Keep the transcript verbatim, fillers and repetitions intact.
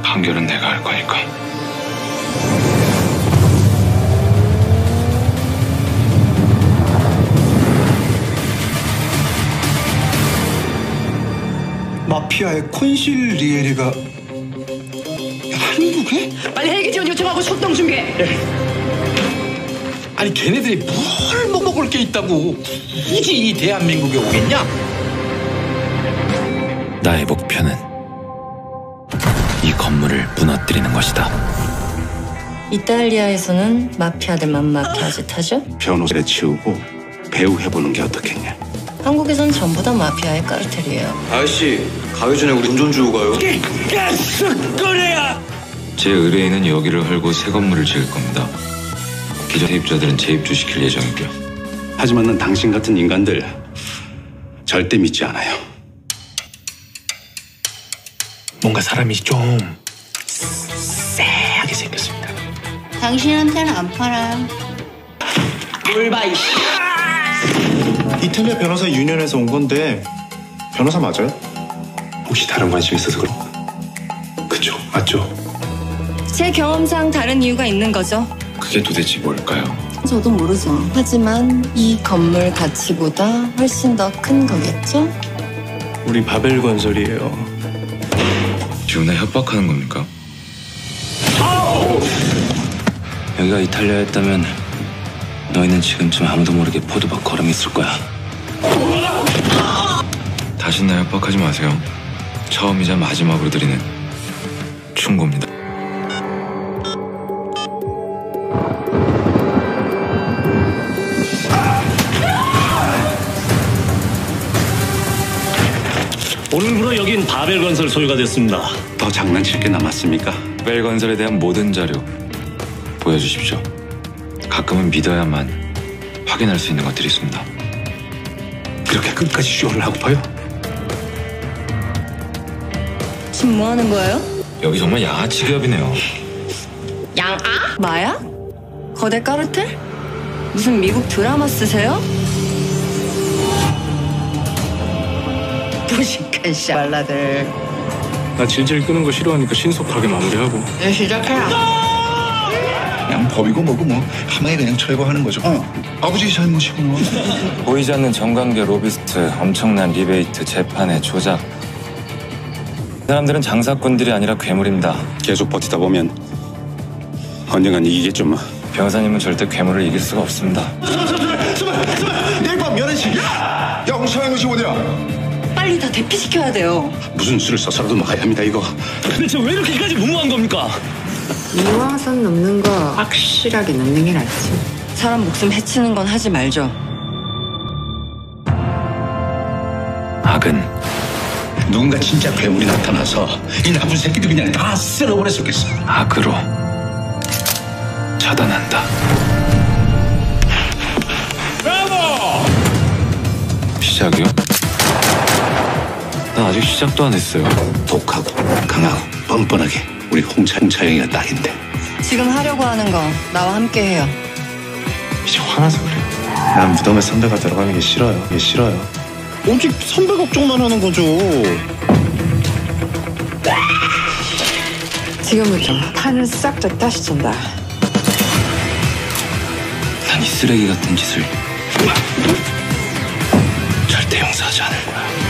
판결은 내가 할 거니까. 마피아의 콘실리에리가 한국에? 빨리 헬기 지원 요청하고 출동 준비해. 네. 아니 걔네들이 뭘 먹어볼 게 있다고 굳이 이 대한민국에 오겠냐? 나의 목표는 이 건물을 무너뜨리는 것이다. 이탈리아에서는 마피아들만 마피아 짓 하죠? 변호사를 치우고 배우 해보는 게 어떻겠냐? 한국에선 전부 다 마피아의 까르텔이에요. 아저씨, 가기 전에 우리 운전 주고 가요. 가스거래야! 제 의뢰인은 여기를 헐고 새 건물을 지을 겁니다. 기존 세입자들은 재입주시킬 예정이고요. 하지만 난 당신 같은 인간들 절대 믿지 않아요. 뭔가 사람이 좀 쎄하게 생겼습니다. 당신한테는 안 팔아요. 뭘 봐, 이씨. 이탈리아 변호사 유니언에서 온 건데 변호사 맞아요? 혹시 다른 관심 있어서 그런 그죠? 맞죠? 제 경험상 다른 이유가 있는 거죠. 그게 도대체 뭘까요? 저도 모르죠. 하지만 이 건물 가치보다 훨씬 더 큰 거겠죠? 우리 바벨 건설이에요. 지금 나 협박하는 겁니까? 여기가 이탈리아였다면 너희는 지금쯤 아무도 모르게 포도밭 걸음 있을 거야. 다신 나 협박하지 마세요. 처음이자 마지막으로 드리는 충고입니다. 오늘부로 여긴 바벨건설 소유가 됐습니다. 더 장난칠 게 남았습니까? 바벨건설에 대한 모든 자료 보여주십시오. 가끔은 믿어야만 확인할 수 있는 것들이 있습니다. 그렇게 끝까지 쇼를 하고파요? 지금 뭐 하는 거예요? 여기 정말 양아치 기업이네요. 양아? 마약? 거대 까르텔? 무슨 미국 드라마 쓰세요? 무식한 샤발라들. 나 질질 끄는 거 싫어하니까 신속하게 마무리하고. 이제 시작해라. 그냥 법이고 뭐고 뭐 하마에 그냥 철거하는 거죠. 어, 아버지 잘못이구나. 보이지 않는 정관계 로비스트, 엄청난 리베이트, 재판의 조작. 사람들은 장사꾼들이 아니라 괴물입니다. 계속 버티다 보면 언젠간 이기겠죠 뭐. 변호사님은 절대 괴물을 이길 수가 없습니다. 내일 밤 연애식. 야, 엉청한 것이 어디야? 빨리 다 대피시켜야 돼요. 무슨 수를 써서라도 막아야 합니다 이거. 대체 왜 이렇게까지 무모한 겁니까? 이왕선 넘는 거 확실하게 넘는 게 낫지. 사람 목숨 해치는 건 하지 말죠. 악은 누군가 진짜 괴물이 나타나서 이 나쁜 새끼들 그냥 다 쓸어버렸었겠어. 악으로 차단한다. 시작이요? 난 아직 시작도 안 했어요. 독하고 강하고 뻔뻔하게 우리 홍차, 홍차영이가 딱인데. 지금 하려고 하는 거 나와 함께 해요. 이제 화나서 그래. 난 무덤에 선배가 들어가는 게 싫어요. 이게 싫어요. 오직 선배 걱정만 하는 거죠. 지금부터 판을 싹 다 다시 쳤다. 난 이 쓰레기 같은 짓을 절대 용서하지 않을 거야.